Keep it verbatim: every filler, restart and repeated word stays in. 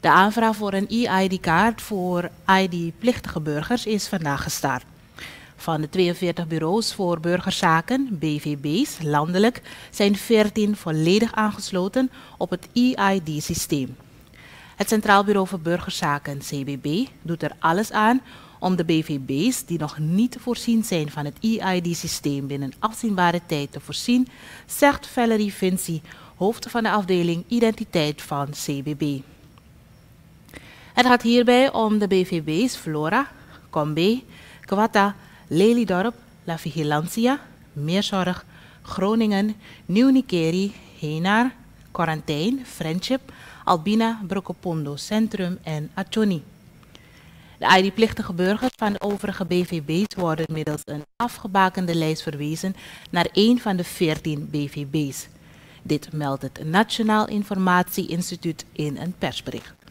De aanvraag voor een e I D-kaart voor I D-plichtige burgers is vandaag gestart. Van de tweeënveertig bureaus voor burgerzaken, B V B's, landelijk, zijn veertien volledig aangesloten op het e I D-systeem. Het Centraal Bureau voor Burgerzaken, C B B, doet er alles aan om de B V B's die nog niet voorzien zijn van het e I D-systeem binnen afzienbare tijd te voorzien, zegt Valerie Vinci, hoofd van de afdeling Identiteit van C B B. Het gaat hierbij om de B V B's Flora, Combe, Kwata, Lelydorp, La Vigilancia, Meerzorg, Groningen, Nieuw-Nikeri, Henaar, Quarantijn, Friendship, Albina, Brokopondo Centrum en Achoni. De I D-plichtige burgers van de overige B V B's worden middels een afgebakende lijst verwezen naar één van de veertien B V B's. Dit meldt het Nationaal Informatie Instituut in een persbericht.